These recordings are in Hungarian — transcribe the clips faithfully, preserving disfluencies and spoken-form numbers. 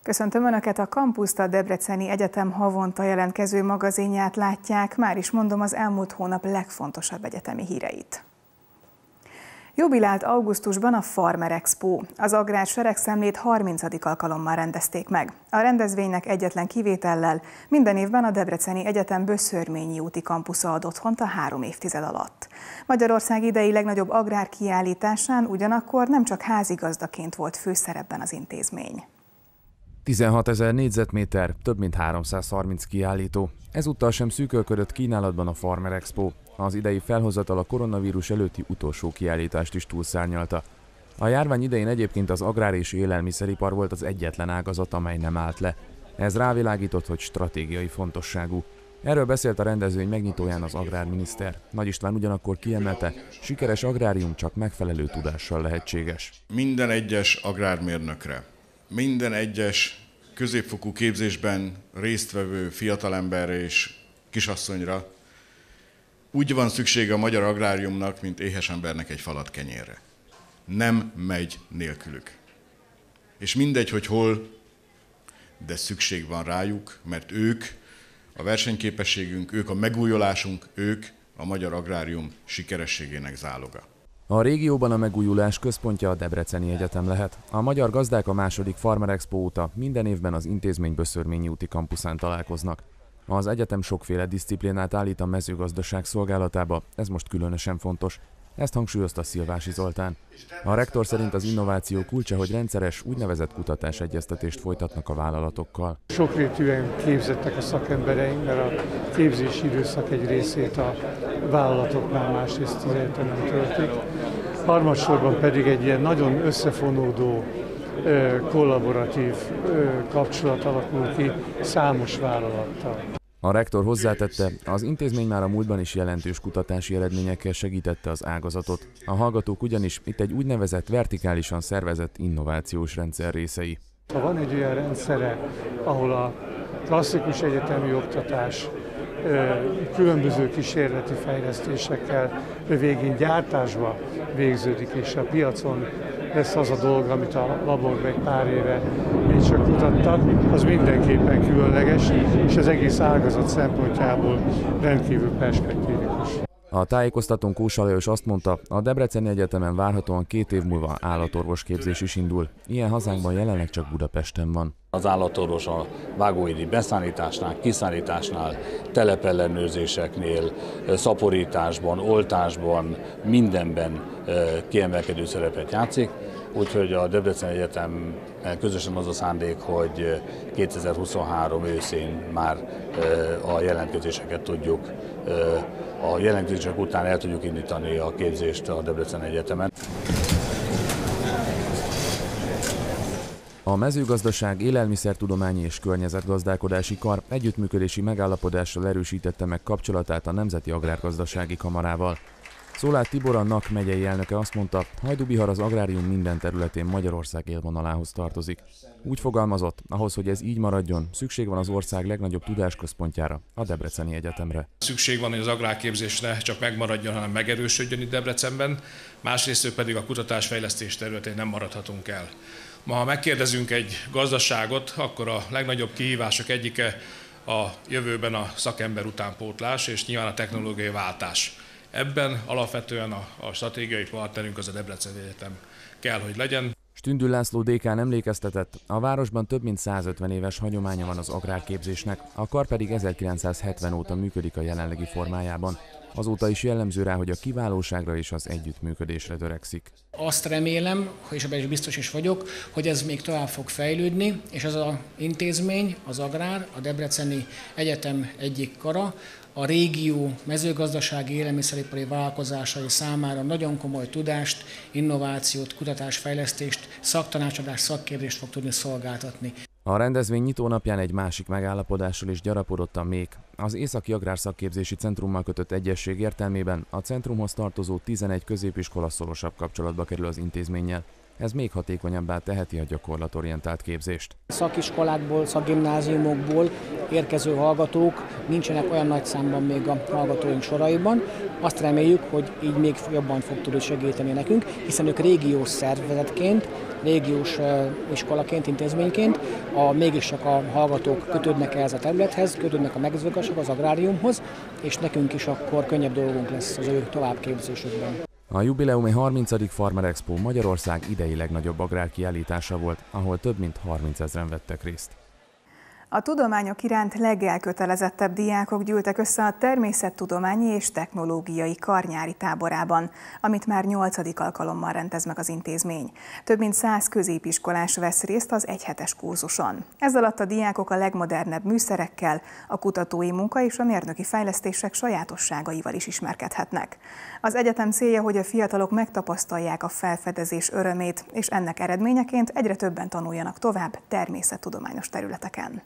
Köszöntöm Önöket, a Campuszt, a Debreceni Egyetem havonta jelentkező magazinját látják. Már is mondom az elmúlt hónap legfontosabb egyetemi híreit. Jubilált augusztusban a Farmer Expo. Az Agrár Seregszemlét harmincadik alkalommal rendezték meg. A rendezvénynek egyetlen kivétellel minden évben a Debreceni Egyetem Böszörményi úti kampusza ad otthont a három évtized alatt. Magyarország idei legnagyobb agrárkiállításán ugyanakkor nem csak házigazdaként volt főszerepben az intézmény. tizenhatezer négyzetméter, több mint háromszázharminc kiállító. Ezúttal sem szűkölködött kínálatban a Farmer Expo. Az idei felhozatal a koronavírus előtti utolsó kiállítást is túlszárnyalta. A járvány idején egyébként az agrár és élelmiszeripar volt az egyetlen ágazat, amely nem állt le. Ez rávilágított, hogy stratégiai fontosságú. Erről beszélt a rendezvény megnyitóján az agrárminiszter. Nagy István ugyanakkor kiemelte, sikeres agrárium csak megfelelő tudással lehetséges. Minden egyes agrármérnökre, minden egyes középfokú képzésben résztvevő fiatalemberre és kisasszonyra úgy van szüksége a magyar agráriumnak, mint éhes embernek egy falat kenyérre. Nem megy nélkülük. És mindegy, hogy hol, de szükség van rájuk, mert ők a versenyképességünk, ők a megújulásunk, ők a magyar agrárium sikerességének záloga. A régióban a megújulás központja a Debreceni Egyetem lehet. A magyar gazdák a második Farmer Expo óta minden évben az intézmény Böszörményi úti kampuszán találkoznak. Az egyetem sokféle disziplinát állít a mezőgazdaság szolgálatába, ez most különösen fontos. Ezt hangsúlyozta Szilvási Zoltán. A rektor szerint az innováció kulcsa, hogy rendszeres, úgynevezett kutatásegyeztetést folytatnak a vállalatokkal. Sokrétűen képzettek a szakembereink, mert a képzési időszak egy részét a vállalatoknál, másrészt az egyetemen töltik. Harmadsorban pedig egy ilyen nagyon összefonódó, kollaboratív kapcsolat alakul ki számos vállalattal. A rektor hozzátette, az intézmény már a múltban is jelentős kutatási eredményekkel segítette az ágazatot. A hallgatók ugyanis itt egy úgynevezett vertikálisan szervezett innovációs rendszer részei. Ha van egy olyan rendszere, ahol a klasszikus egyetemi oktatás különböző kísérleti fejlesztésekkel végén gyártásba végződik, és a piacon lesz az a dolog, amit a laborban egy pár éve még csak kutattak, az mindenképpen különleges, és az egész ágazat szempontjából rendkívül perspektívikus. A tájékoztatón Kósa Lajos azt mondta, a Debreceni Egyetemen várhatóan két év múlva állatorvosképzés is indul. Ilyen hazánkban jelenleg csak Budapesten van. Az állatorvos a vágóhídi beszállításnál, kiszállításnál, telepellenőrzéseknél, szaporításban, oltásban, mindenben kiemelkedő szerepet játszik. Úgyhogy a Debreceni Egyetem közösen az a szándék, hogy kétezer-huszonhárom őszén már a jelentkezéseket tudjuk, a jelentkezések után el tudjuk indítani a képzést a Debreceni Egyetemen. A mezőgazdaság, élelmiszertudományi és környezetgazdálkodási kar együttműködési megállapodással erősítette meg kapcsolatát a Nemzeti Agrárgazdasági Kamarával. Szolát Tibor, a NAK megyei elnöke azt mondta, Hajdú-Bihar az agrárium minden területén Magyarország élvonalához tartozik. Úgy fogalmazott, ahhoz, hogy ez így maradjon, szükség van az ország legnagyobb tudásközpontjára, a Debreceni Egyetemre. Szükség van, hogy az agrárképzés ne csak megmaradjon, hanem megerősödjön itt Debrecenben, másrészt pedig a kutatásfejlesztés területén nem maradhatunk el. Ma, ha megkérdezünk egy gazdaságot, akkor a legnagyobb kihívások egyike a jövőben a szakember utánpótlás és nyilván a technológiai váltás. Ebben alapvetően a, a stratégiai partnerünk az a Debreceni Egyetem kell, hogy legyen. Stündül László dékán emlékeztetett, a városban több mint százötven éves hagyománya van az agrárképzésnek, a kar pedig ezerkilencszázhetven óta működik a jelenlegi formájában. Azóta is jellemző rá, hogy a kiválóságra és az együttműködésre törekszik. Azt remélem, és ebben is biztos is vagyok, hogy ez még tovább fog fejlődni, és az az intézmény, az Agrár, a Debreceni Egyetem egyik kara, a régió mezőgazdasági élelmiszeripari vállalkozásai számára nagyon komoly tudást, innovációt, kutatásfejlesztést, szaktanácsadást, szakképzést fog tudni szolgáltatni. A rendezvény nyitónapján egy másik megállapodással is gyarapodott a mék. Az Északi Agrárszakképzési Centrummal kötött egyezség értelmében a centrumhoz tartozó tizenegy középiskola szorosabb kapcsolatba kerül az intézménnyel. Ez még hatékonyabbá teheti a gyakorlatorientált képzést. Szakiskolákból, szakgimnáziumokból érkező hallgatók nincsenek olyan nagy számban még a hallgatóink soraiban. Azt reméljük, hogy így még jobban fog tudni segíteni nekünk, hiszen ők régiós szervezetként, régiós iskolaként, intézményként a, mégiscsak a hallgatók kötődnek ehhez a területhez, kötődnek a mezőgazdasághoz, az agráriumhoz, és nekünk is akkor könnyebb dolgunk lesz az ő továbbképzésükben. A jubileumi harmincadik Farmer Expo Magyarország idei legnagyobb agrárkiállítása volt, ahol több mint harmincezren vettek részt. A tudományok iránt legelkötelezettebb diákok gyűltek össze a Természettudományi és Technológiai Kar nyári táborában, amit már nyolcadik alkalommal rendez meg az intézmény. Több mint száz középiskolás vesz részt az egyhetes kurzuson. Ez alatt a diákok a legmodernebb műszerekkel, a kutatói munka és a mérnöki fejlesztések sajátosságaival is ismerkedhetnek. Az egyetem célja, hogy a fiatalok megtapasztalják a felfedezés örömét, és ennek eredményeként egyre többen tanuljanak tovább természettudományos területeken.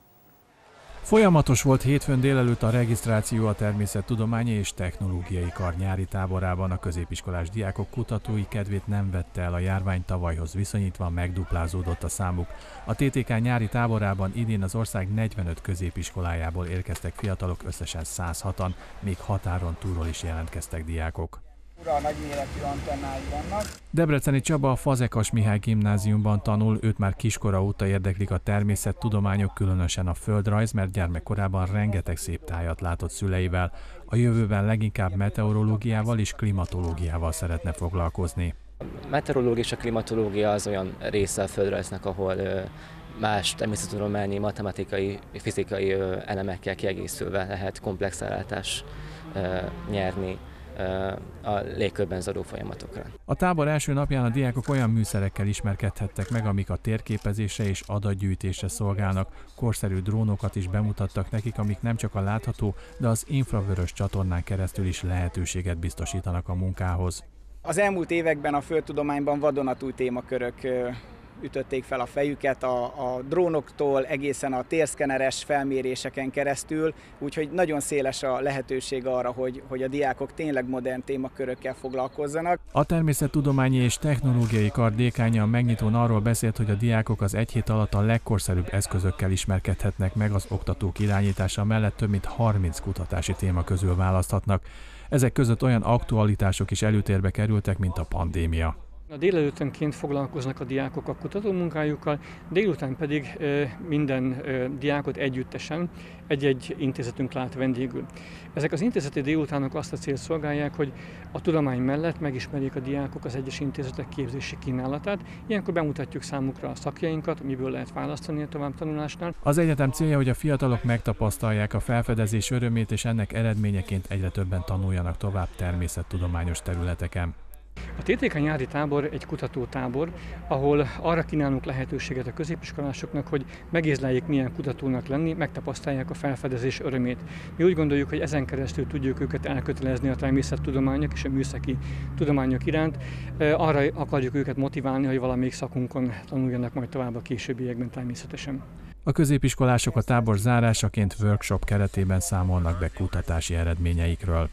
Folyamatos volt hétfőn délelőtt a regisztráció a Természettudományi és Technológiai Kar nyári táborában. A középiskolás diákok kutatói kedvét nem vette el a járvány, tavalyhoz viszonyítva megduplázódott a számuk. A té té ká nyári táborában idén az ország negyvenöt középiskolájából érkeztek fiatalok, összesen száz hatan, még határon túlról is jelentkeztek diákok. Ura, nagyméretű antennái vannak. Debreceni Csaba a Fazekas Mihály gimnáziumban tanul, őt már kiskora óta érdeklik a természettudományok, különösen a földrajz, mert gyermekkorában rengeteg szép tájat látott szüleivel. A jövőben leginkább meteorológiával és klimatológiával szeretne foglalkozni. A meteorológia és a klimatológia az olyan része a földrajznak, ahol más természettudományi, matematikai, fizikai elemekkel kiegészülve lehet komplex ellátást nyerni a légkörben zajló folyamatokra. A tábor első napján a diákok olyan műszerekkel ismerkedhettek meg, amik a térképezésre és adatgyűjtésre szolgálnak. Korszerű drónokat is bemutattak nekik, amik nem csak a látható, de az infravörös csatornán keresztül is lehetőséget biztosítanak a munkához. Az elmúlt években a földtudományban vadonatúj témakörök ütötték fel a fejüket, a, a drónoktól egészen a térszkeneres felméréseken keresztül, úgyhogy nagyon széles a lehetőség arra, hogy, hogy a diákok tényleg modern témakörökkel foglalkozzanak. A Természettudományi és Technológiai Kar dékánja a megnyitón arról beszélt, hogy a diákok az egy hét alatt a legkorszerűbb eszközökkel ismerkedhetnek meg, az oktatók irányítása mellett több mint harminc kutatási téma közül választhatnak. Ezek között olyan aktualitások is előtérbe kerültek, mint a pandémia. A délelőttönként foglalkoznak a diákok a kutatómunkájukkal, délután pedig minden diákot együttesen egy-egy intézetünk lát vendégül. Ezek az intézeti délutánok azt a célt szolgálják, hogy a tudomány mellett megismerjék a diákok az egyes intézetek képzési kínálatát. Ilyenkor bemutatjuk számukra a szakjainkat, miből lehet választani a továbbtanulásnál. Az egyetem célja, hogy a fiatalok megtapasztalják a felfedezés örömét, és ennek eredményeként egyre többen tanuljanak tovább természettudományos területeken. A té té ká nyári tábor egy kutatótábor, ahol arra kínálunk lehetőséget a középiskolásoknak, hogy megézleljék, milyen kutatónak lenni, megtapasztalják a felfedezés örömét. Mi úgy gondoljuk, hogy ezen keresztül tudjuk őket elkötelezni a természettudományok és a műszaki tudományok iránt. Arra akarjuk őket motiválni, hogy valamelyik szakunkon tanuljanak majd tovább a későbbiekben természetesen. A középiskolások a tábor zárásaként workshop keretében számolnak be kutatási eredményeikről.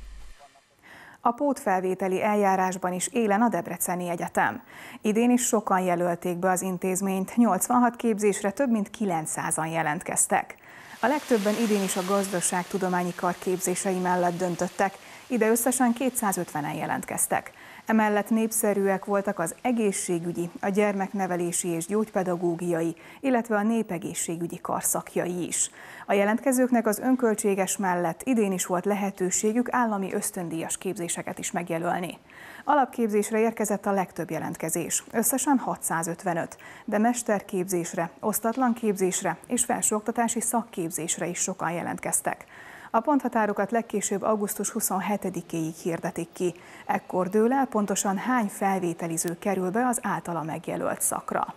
A pótfelvételi eljárásban is élen a Debreceni Egyetem. Idén is sokan jelölték be az intézményt, nyolcvanhat képzésre több mint kilencszázan jelentkeztek. A legtöbben idén is a gazdaságtudományi kar képzései mellett döntöttek, ide összesen kétszázötvenen jelentkeztek. Emellett népszerűek voltak az egészségügyi, a gyermeknevelési és gyógypedagógiai, illetve a népegészségügyi karszakjai is. A jelentkezőknek az önköltséges mellett idén is volt lehetőségük állami ösztöndíjas képzéseket is megjelölni. Alapképzésre érkezett a legtöbb jelentkezés, összesen hatszázötvenöt, de mesterképzésre, osztatlan képzésre és felsőoktatási szakképzésre is sokan jelentkeztek. A ponthatárokat legkésőbb augusztus huszonhetedikéig hirdetik ki. Ekkor dől el pontosan hány felvételiző kerül be az általa megjelölt szakra.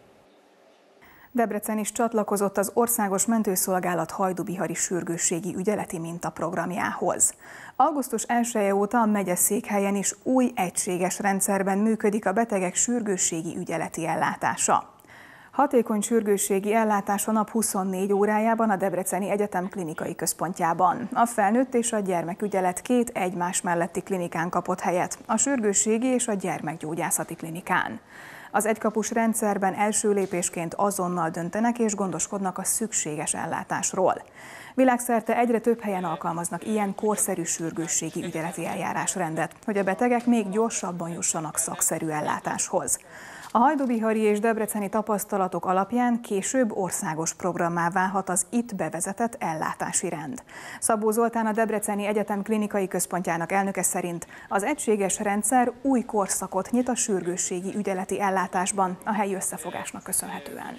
Debrecen is csatlakozott az Országos Mentőszolgálat hajdúbihari sürgősségi ügyeleti mintaprogramjához. augusztus elseje óta a megyeszékhelyen is új egységes rendszerben működik a betegek sürgősségi ügyeleti ellátása. Hatékony sürgősségi ellátás a nap huszonnégy órájában a Debreceni Egyetem klinikai központjában. A felnőtt és a gyermekügyelet két egymás melletti klinikán kapott helyet, a sürgősségi és a gyermekgyógyászati klinikán. Az egykapus rendszerben első lépésként azonnal döntenek és gondoskodnak a szükséges ellátásról. Világszerte egyre több helyen alkalmaznak ilyen korszerű sürgősségi ügyeleti eljárásrendet, hogy a betegek még gyorsabban jussanak szakszerű ellátáshoz. A hajdúbihari és debreceni tapasztalatok alapján később országos programmá válhat az itt bevezetett ellátási rend. Szabó Zoltán, a Debreceni Egyetem klinikai központjának elnöke szerint az egységes rendszer új korszakot nyit a sürgősségi ügyeleti ellátásban a helyi összefogásnak köszönhetően.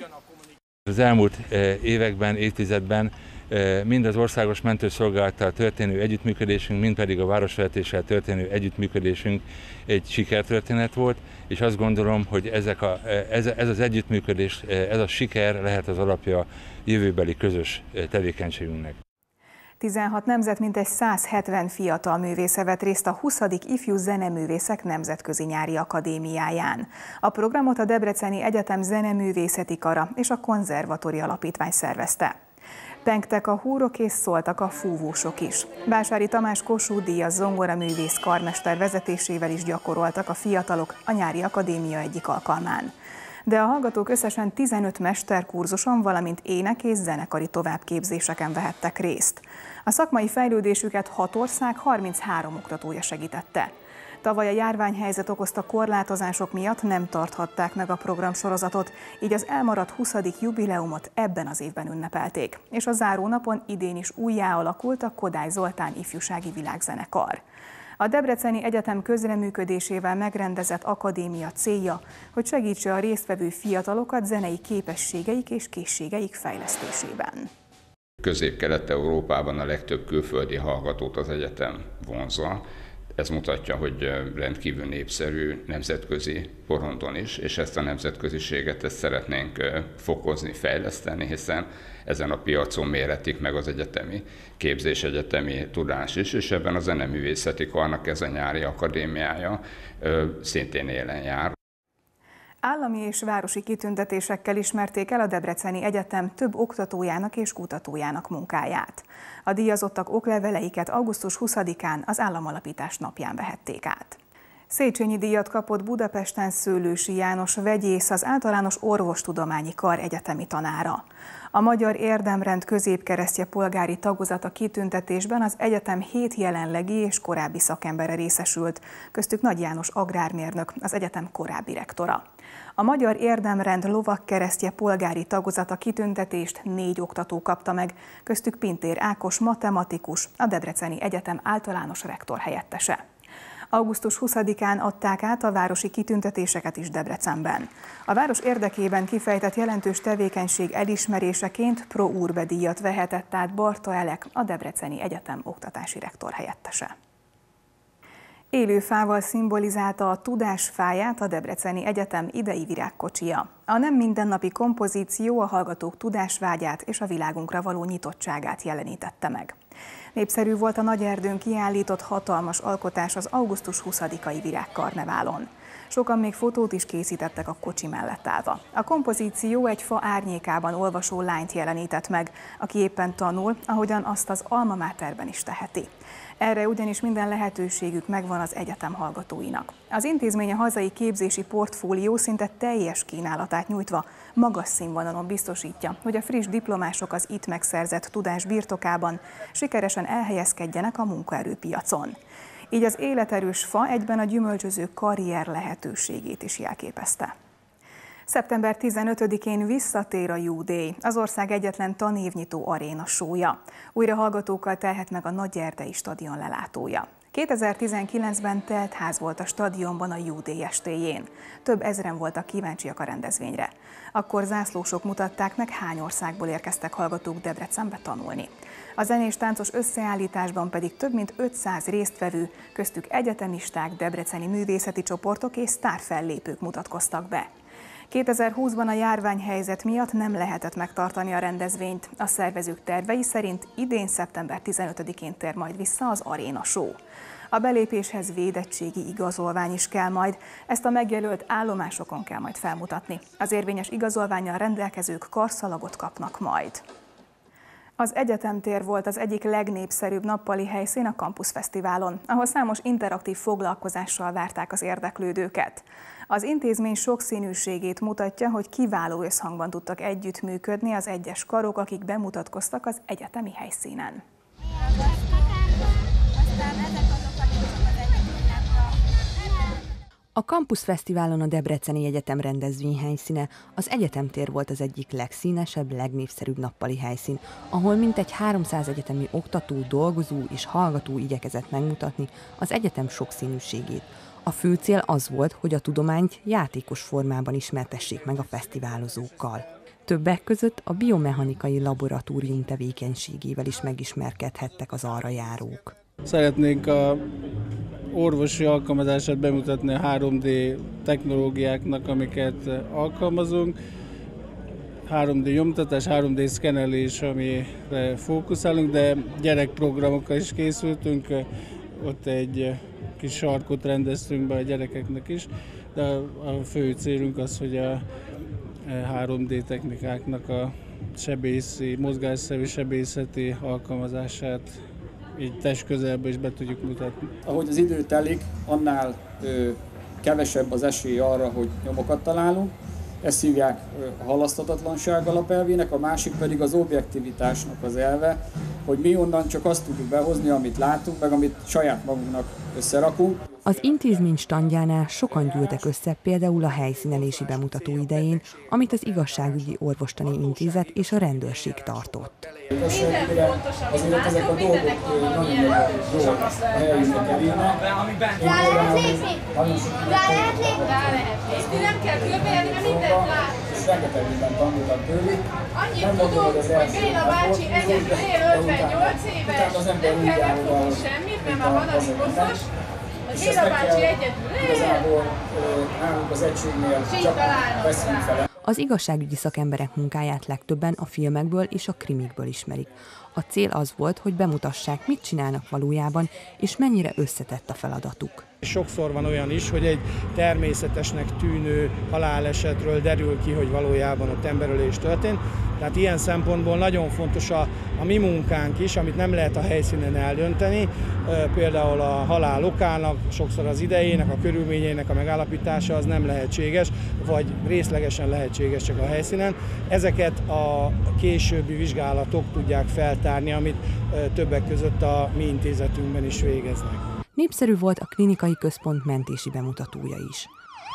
Az elmúlt években, évtizedben mind az országos mentőszolgálattal történő együttműködésünk, mind pedig a városvezetéssel történő együttműködésünk egy sikertörténet volt, és azt gondolom, hogy ezek a, ez, ez az együttműködés, ez a siker lehet az alapja jövőbeli közös tevékenységünknek. tizenhat nemzet mintegy száz hetven fiatal művésze vett részt a huszadik Ifjú Zeneművészek Nemzetközi Nyári Akadémiáján. A programot a Debreceni Egyetem Zeneművészeti Kara és a Konzervatóri Alapítvány szervezte. Pengtek a húrok és szóltak a fúvósok is. Básári Tamás Kossuth díjas zongoraművész karmester vezetésével is gyakoroltak a fiatalok a nyári akadémia egyik alkalmán. De a hallgatók összesen tizenöt mesterkurzuson, valamint ének- és zenekari továbbképzéseken vehettek részt. A szakmai fejlődésüket hat ország harminchárom oktatója segítette. Tavaly a járványhelyzet okozta korlátozások miatt nem tarthatták meg a programsorozatot, így az elmaradt huszadik jubileumot ebben az évben ünnepelték. És a zárónapon idén is újjá alakult a Kodály Zoltán Ifjúsági Világzenekar. A Debreceni Egyetem közreműködésével megrendezett akadémia célja, hogy segítse a résztvevő fiatalokat zenei képességeik és készségeik fejlesztésében. Közép-Kelet-Európában a legtöbb külföldi hallgatót az egyetem vonzza. Ez mutatja, hogy rendkívül népszerű nemzetközi porondon is, és ezt a nemzetköziséget ezt szeretnénk fokozni, fejleszteni, hiszen ezen a piacon méretik meg az egyetemi képzés, egyetemi tudás is, és ebben a Zeneművészeti Karnak ez a nyári akadémiája szintén élen jár. Állami és városi kitüntetésekkel ismerték el a Debreceni Egyetem több oktatójának és kutatójának munkáját. A díjazottak okleveleiket augusztus huszadikán az Államalapítás napján vehették át. Széchenyi díjat kapott Budapesten Szőlősi János vegyész, az Általános Orvostudományi Kar egyetemi tanára. A Magyar Érdemrend középkeresztje polgári tagozata kitüntetésben az egyetem hét jelenlegi és korábbi szakembere részesült, köztük Nagy János agrármérnök, az egyetem korábbi rektora. A Magyar Érdemrend lovagkeresztje polgári tagozata kitüntetést négy oktató kapta meg, köztük Pintér Ákos matematikus, a Debreceni Egyetem általános rektor helyettese. augusztus huszadikán adták át a városi kitüntetéseket is Debrecenben. A város érdekében kifejtett jelentős tevékenység elismeréseként Pro Urbe díjat vehetett át Barta Elek, a Debreceni Egyetem oktatási rektor helyettese. Élő fával szimbolizálta a tudásfáját a Debreceni Egyetem idei virágkocsija. A nem mindennapi kompozíció a hallgatók tudásvágyát és a világunkra való nyitottságát jelenítette meg. Népszerű volt a Nagyerdőn kiállított hatalmas alkotás az augusztus huszadikai virágkarneválon. Sokan még fotót is készítettek a kocsi mellett állva. A kompozíció egy fa árnyékában olvasó lányt jelenített meg, aki éppen tanul, ahogyan azt az Alma Materben is teheti. Erre ugyanis minden lehetőségük megvan az egyetem hallgatóinak. Az intézmény a hazai képzési portfólió szinte teljes kínálatát nyújtva magas színvonalon biztosítja, hogy a friss diplomások az itt megszerzett tudás birtokában sikeresen elhelyezkedjenek a munkaerőpiacon. Így az életerős fa egyben a gyümölcsöző karrier lehetőségét is jelképezte. szeptember tizenötödikén visszatér a U Day, az ország egyetlen tanévnyitó aréna show-ja. Újra hallgatókkal telhet meg a Nagyerdei stadion lelátója. kétezer-tizenkilencben telt ház volt a stadionban a U Day estéjén. Több ezren voltak kíváncsiak a rendezvényre. Akkor zászlósok mutatták meg, hány országból érkeztek hallgatók Debrecenbe tanulni. A zenés táncos összeállításban pedig több mint ötszáz résztvevő, köztük egyetemisták, debreceni művészeti csoportok és sztárfellépők mutatkoztak be. kétezer-húszban a járványhelyzet miatt nem lehetett megtartani a rendezvényt. A szervezők tervei szerint idén szeptember tizenötödikén tér majd vissza az Aréna Show. A belépéshez védettségi igazolvány is kell majd, ezt a megjelölt állomásokon kell majd felmutatni. Az érvényes igazolvánnyal rendelkezők karszalagot kapnak majd. Az Egyetemtér volt az egyik legnépszerűbb nappali helyszín a Campus Fesztiválon, ahol számos interaktív foglalkozással várták az érdeklődőket. Az intézmény sokszínűségét mutatja, hogy kiváló összhangban tudtak együttműködni az egyes karok, akik bemutatkoztak az egyetemi helyszínen. A Campus Fesztiválon a Debreceni Egyetem rendezvényhelyszíne, az Egyetemtér volt az egyik legszínesebb, legnépszerűbb nappali helyszín, ahol mintegy háromszáz egyetemi oktató, dolgozó és hallgató igyekezett megmutatni az egyetem sokszínűségét. A fő cél az volt, hogy a tudományt játékos formában ismertessék meg a fesztiválozókkal. Többek között a biomechanikai laboratórium tevékenységével is megismerkedhettek az arra járók. Szeretnénk a orvosi alkalmazását bemutatni a három dé technológiáknak, amiket alkalmazunk. három dé nyomtatás, három dé szkennelés, amire fókuszálunk, de gyerekprogramokkal is készültünk. Ott egy kis sarkot rendeztünk be a gyerekeknek is, de a fő célunk az, hogy a három dé technikáknak a sebészi, mozgásszerű sebészeti alkalmazását így testközelben is be tudjuk mutatni. Ahogy az idő telik, annál ö, kevesebb az esély arra, hogy nyomokat találunk. Ezt hívják a halaszthatatlanság alapelvének, a másik pedig az objektivitásnak az elve, hogy mi onnan csak azt tudjuk behozni, amit látunk, meg amit saját magunknak összerakunk. Az intézmény standjánál sokan gyűltek össze, például a helyszínelési bemutató idején, amit az Igazságügyi Orvostani Intézet és a rendőrség tartott. Minden fontosabb, azért ezek a dolgok nagyon jó a helyünkre kerülnek. Rá lehet lépni! Rá lehet lépni! Rá lehet lépni! Nem kell körbejönni, mert mindent lát! És rengeteg mindent tanultam tőlük. Annyit tudok, hogy Béla bácsi egyedül él ötvennyolc éves, nem kellett fogni semmit, mert már van az koszos. Béla bácsi egyedül él! Igazából nálunk az egységnél csak veszünk fel. Az igazságügyi szakemberek munkáját legtöbben a filmekből és a krimikből ismerik. A cél az volt, hogy bemutassák, mit csinálnak valójában, és mennyire összetett a feladatuk. Sokszor van olyan is, hogy egy természetesnek tűnő halálesetről derül ki, hogy valójában ott emberölés történt. Tehát ilyen szempontból nagyon fontos a, a mi munkánk is, amit nem lehet a helyszínen eldönteni. Például a halál okának, sokszor az idejének, a körülményeinek a megállapítása az nem lehetséges, vagy részlegesen lehetséges csak a helyszínen. Ezeket a későbbi vizsgálatok tudják feltárni, amit többek között a mi intézetünkben is végeznek. Népszerű volt a klinikai központ mentési bemutatója is.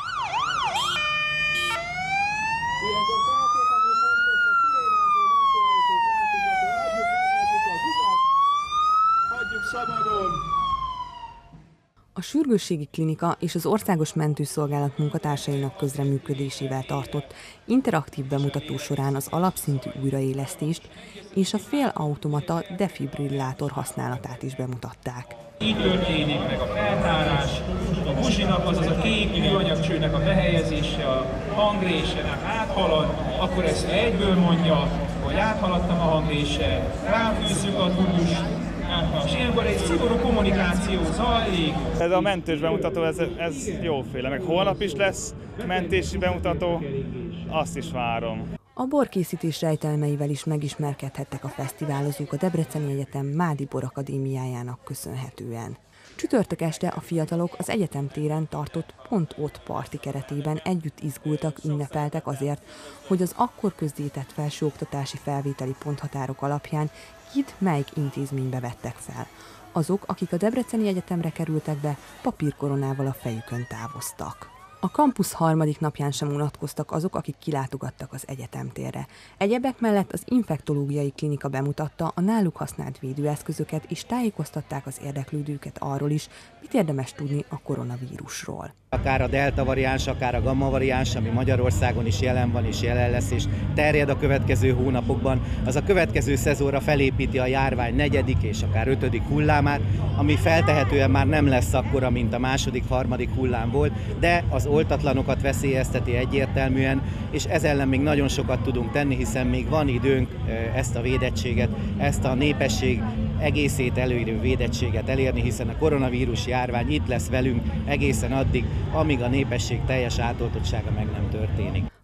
A Sürgősségi Klinika és az Országos Mentőszolgálat munkatársainak közreműködésével tartott interaktív bemutató során az alapszintű újraélesztést és a félautomata defibrillátor használatát is bemutatták. Így történik meg a feltárás, a buzsinak, azaz a kék műanyagcsőnek a behelyezése, a hangrésen áthalad, akkor ezt egyből mondja, hogy áthaladtam a hangrése, ráfűzzük a tudust, és ilyenkor egy szigorú kommunikáció zajlik. Ez a mentős bemutató, ez, ez jóféle, meg holnap is lesz mentési bemutató, azt is várom. A borkészítés rejtelmeivel is megismerkedhettek a fesztiválozók a Debreceni Egyetem Mádi Bor Akadémiájának köszönhetően. Csütörtök este a fiatalok az Egyetemtéren tartott Pont Ott parti keretében együtt izgultak, ünnepeltek azért, hogy az akkor közzétett felsőoktatási felvételi ponthatárok alapján kit melyik intézménybe vettek fel. Azok, akik a Debreceni Egyetemre kerültek be, papírkoronával a fejükön távoztak. A kampusz harmadik napján sem unatkoztak azok, akik kilátogattak az Egyetemtérre. Egyebek mellett az infektológiai klinika bemutatta a náluk használt védőeszközöket, és tájékoztatták az érdeklődőket arról is, mit érdemes tudni a koronavírusról. Akár a delta variáns, akár a gamma variáns, ami Magyarországon is jelen van és jelen lesz, és terjed a következő hónapokban, az a következő szezonra felépíti a járvány negyedik és akár ötödik hullámát, ami feltehetően már nem lesz akkora, mint a második, harmadik hullám volt, de az oltatlanokat veszélyezteti egyértelműen, és ez ellen még nagyon sokat tudunk tenni, hiszen még van időnk ezt a védettséget, ezt a népesség egészét előírő védettséget elérni, hiszen a koronavírus járvány itt lesz velünk egészen addig, amíg a népesség teljes átoltottsága meg nem történik.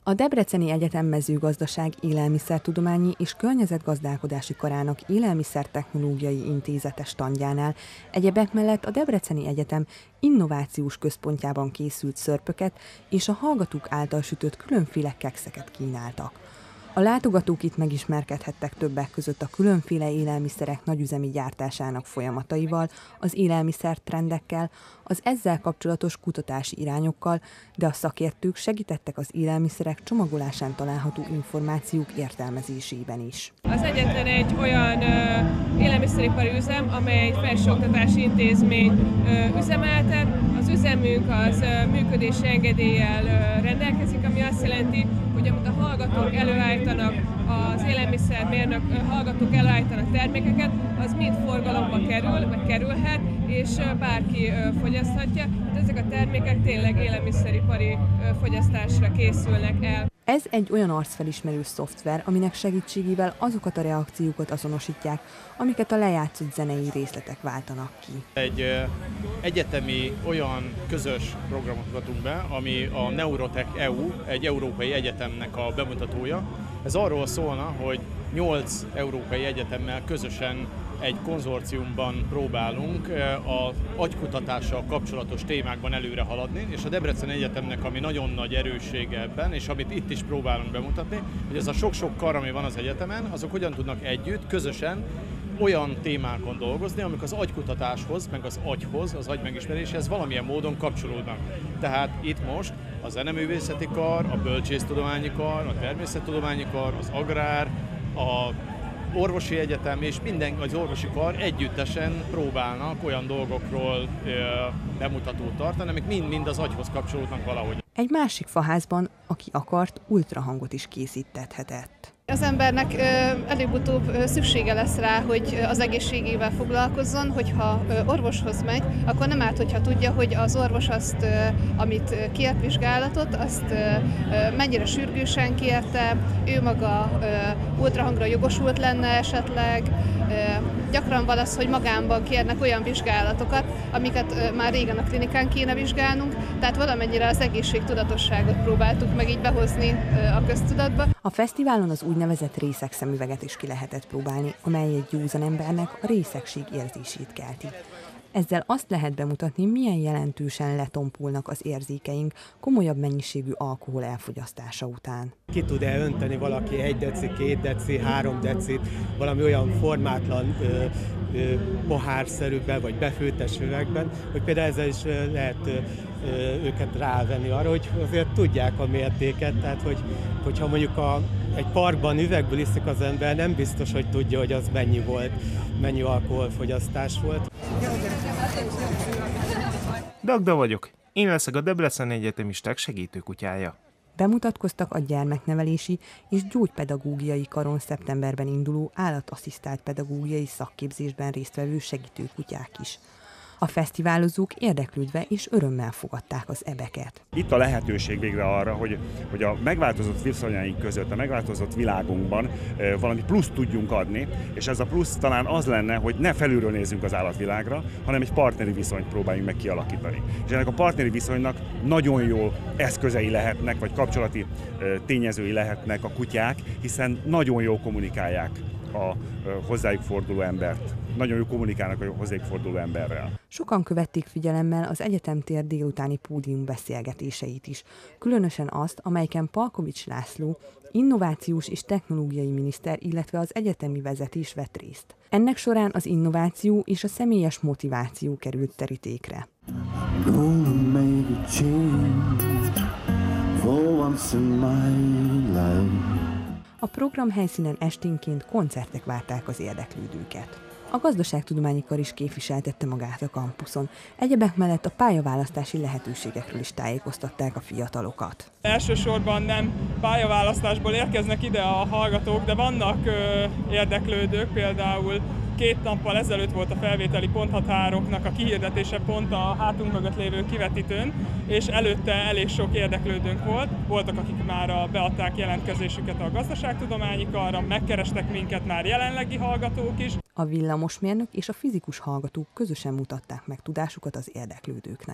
A Debreceni Egyetem Mezőgazdaság Élelmiszertudományi és Környezetgazdálkodási Karának Élelmiszertechnológiai Intézete standjánál egyebek mellett a Debreceni Egyetem innovációs központjában készült szörpöket és a hallgatók által sütött különféle kekszeket kínáltak. A látogatók itt megismerkedhettek többek között a különféle élelmiszerek nagyüzemi gyártásának folyamataival, az élelmiszertrendekkel, az ezzel kapcsolatos kutatási irányokkal, de a szakértők segítettek az élelmiszerek csomagolásán található információk értelmezésében is. Az egyetlen egy olyan ö, élelmiszeripari üzem, amely egy felsőoktatási intézmény ö, üzemeltet. Az üzemünk az ö, működési engedéllyel ö, rendelkezik, ami azt jelenti, hogy amit a hallgatók előállítanak, az élelmiszermérnök hallgatók előállítanak termékeket, az mind forgalomba kerül, vagy kerülhet, és bárki fogyaszthatja. Ezek a termékek tényleg élelmiszeripari fogyasztásra készülnek el. Ez egy olyan arcfelismerő szoftver, aminek segítségével azokat a reakciókat azonosítják, amiket a lejátszott zenei részletek váltanak ki. Egy egyetemi olyan közös programot mutatunk be, ami a Neurotech é u, egy európai egyetemnek a bemutatója. Ez arról szólna, hogy nyolc európai egyetemmel közösen egy konzorciumban próbálunk az agykutatással kapcsolatos témákban előre haladni, és a Debreceni Egyetemnek, ami nagyon nagy erőssége ebben, és amit itt is próbálunk bemutatni, hogy ez a sok-sok kar, ami van az egyetemen, azok hogyan tudnak együtt, közösen olyan témákon dolgozni, amik az agykutatáshoz, meg az agyhoz, az agy megismeréshez valamilyen módon kapcsolódnak. Tehát itt most a zeneművészeti kar, a bölcsésztudományi kar, a természettudományi kar, az agrár, a orvosi egyetem és minden az orvosi kar együttesen próbálnak olyan dolgokról ö, bemutatót tartani, amik mind-mind az agyhoz kapcsolódnak valahogy. Egy másik faházban, aki akart, ultrahangot is készítethetett. Az embernek előbb-utóbb szüksége lesz rá, hogy az egészségével foglalkozzon, hogyha orvoshoz megy, akkor nem árt, hogyha tudja, hogy az orvos azt, amit kért vizsgálatot, azt mennyire sürgősen kérte, ő maga ultrahangra jogosult lenne esetleg. Gyakran van az, hogy magánban kérnek olyan vizsgálatokat, amiket már régen a klinikán kéne vizsgálnunk, tehát valamennyire az egészségtudatosságot próbáltuk meg így behozni a köztudatba. A fesztiválon az úgynevezett részeg szemüveget is ki lehetett próbálni, amely egy józan embernek a részegség érzését kelti. Ezzel azt lehet bemutatni, milyen jelentősen letompulnak az érzékeink komolyabb mennyiségű alkohol elfogyasztása után. Ki tud-e önteni valaki egy deci, két deci, három decit valami olyan formátlan ö, ö, pohárszerűben vagy befőttes üvegben, hogy például ezzel is ö, lehet ö, őket rávenni arra, hogy azért tudják a mértéket, tehát hogy, hogyha mondjuk a, egy parkban üvegből iszik az ember, nem biztos, hogy tudja, hogy az mennyi volt, mennyi alkoholfogyasztás volt. Dagda vagyok. Én leszek a Debreceni Egyetemisták segítőkutyája. Bemutatkoztak a gyermeknevelési és gyógypedagógiai karon szeptemberben induló állatasszisztált pedagógiai szakképzésben résztvevő segítőkutyák is. A fesztiválozók érdeklődve és örömmel fogadták az ebeket. Itt a lehetőség végre arra, hogy, hogy a megváltozott viszonyaink között, a megváltozott világunkban e, valami pluszt tudjunk adni, és ez a plusz talán az lenne, hogy ne felülről nézzünk az állatvilágra, hanem egy partneri viszonyt próbáljunk meg kialakítani. És ennek a partneri viszonynak nagyon jó eszközei lehetnek, vagy kapcsolati e, tényezői lehetnek a kutyák, hiszen nagyon jól kommunikálják a hozzájuk forduló embert. Nagyon jól kommunikálnak a hozzájuk forduló emberrel. Sokan követték figyelemmel az egyetemtér délutáni pódium beszélgetéseit is, különösen azt, amelyken Palkovics László, innovációs és technológiai miniszter, illetve az egyetemi vezetés vett részt. Ennek során az innováció és a személyes motiváció került terítékre. A program helyszínen esténként koncertek várták az érdeklődőket. A gazdaságtudományi kar is képviseltette magát a kampuszon. Egyebek mellett a pályaválasztási lehetőségekről is tájékoztatták a fiatalokat. Elsősorban nem pályaválasztásból érkeznek ide a hallgatók, de vannak ö, érdeklődők, például két nappal ezelőtt volt a felvételi ponthatároknak a kihirdetése pont a hátunk mögött lévő kivetítőn, és előtte elég sok érdeklődőnk volt. Voltak, akik már beadták jelentkezésüket a gazdaságtudományi karra, megkerestek minket már jelenlegi hallgatók is. A villamosmérnök és a fizikus hallgatók közösen mutatták meg tudásukat az érdeklődőknek.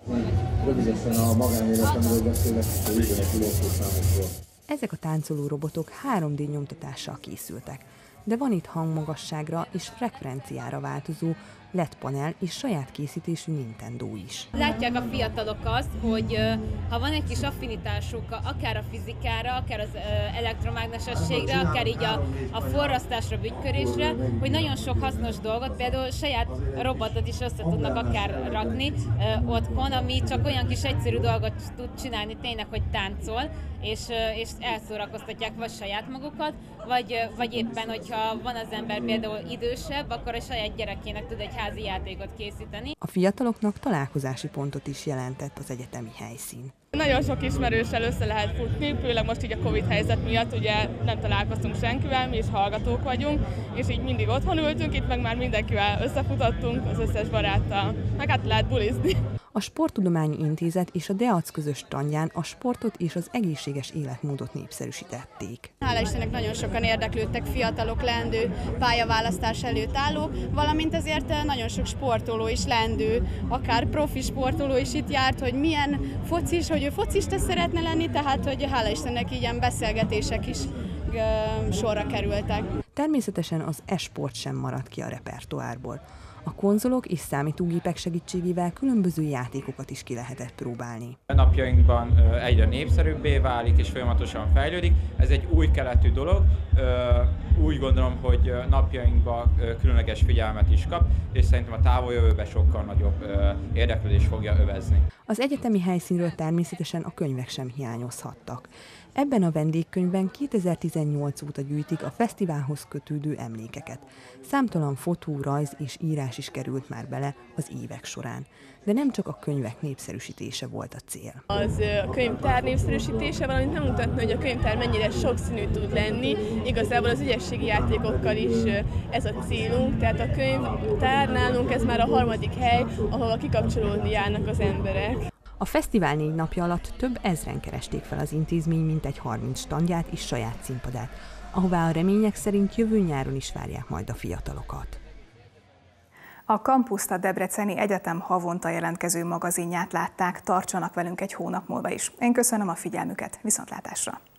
Rövidesen a magánéletemről beszélek, a időnek kilószámokról. Ezek a táncoló robotok három dé nyomtatással készültek, de van itt hangmagasságra és frekvenciára változó el é dé panel és saját készítésű Nintendo is. Látják a fiatalok azt, hogy ha van egy kis affinitásuk akár a fizikára, akár az elektromágnesességre, akár így a, a forrasztásra, bütykörésre, hogy nagyon sok hasznos dolgot, például saját robotot is össze tudnak akár rakni otthon, ami csak olyan kis egyszerű dolgot tud csinálni tényleg, hogy táncol, és, és elszórakoztatják vagy saját magukat, vagy, vagy éppen, hogyha van az ember például idősebb, akkor a saját gyerekének tud egy házi játékot készíteni. A fiataloknak találkozási pontot is jelentett az egyetemi helyszín. Nagyon sok ismerőssel össze lehet futni, főleg most így a Covid helyzet miatt ugye nem találkoztunk senkivel, mi is hallgatók vagyunk, és így mindig otthon ültünk, itt meg már mindenkivel összefutottunk, az összes baráttal, meg hát lehet bulizni. A Sporttudományi Intézet és a DEAC közös standján a sportot és az egészséges életmódot népszerűsítették. Hála Istennek nagyon sokan érdeklődtek, fiatalok, leendő pályaválasztás előtt állók, valamint azért nagyon sok sportoló is, leendő, akár profi sportoló is itt járt, hogy milyen focis, hogy ő focista szeretne lenni, tehát hogy hála Istennek ilyen beszélgetések is sorra kerültek. Természetesen az e-sport sem maradt ki a repertoárból. A konzolok és számítógépek segítségével különböző játékokat is ki lehetett próbálni. Napjainkban egyre népszerűbbé válik és folyamatosan fejlődik. Ez egy új keletű dolog. Úgy gondolom, hogy napjainkban különleges figyelmet is kap, és szerintem a távoljövőben sokkal nagyobb érdeklődés fogja övezni. Az egyetemi helyszínről természetesen a könyvek sem hiányozhattak. Ebben a vendégkönyvben kétezer-tizennyolc óta gyűjtik a fesztiválhoz kötődő emlékeket. Számtalan fotó, rajz és írás is került már bele az évek során. De nem csak a könyvek népszerűsítése volt a cél. Az a könyvtár népszerűsítése, valamint nem mutatna, hogy a könyvtár mennyire sokszínű tud lenni. Igazából az ügyességi játékokkal is ez a célunk, tehát a könyvtár nálunk ez már a harmadik hely, ahol kikapcsolódni járnak az emberek. A fesztivál négy napja alatt több ezren keresték fel az intézmény mintegy harminc standját és saját színpadát, ahová a remények szerint jövő nyáron is várják majd a fiatalokat. A Kampuszta Debreceni Egyetem havonta jelentkező magazinját látták, tartsanak velünk egy hónap múlva is. Én köszönöm a figyelmüket, viszontlátásra!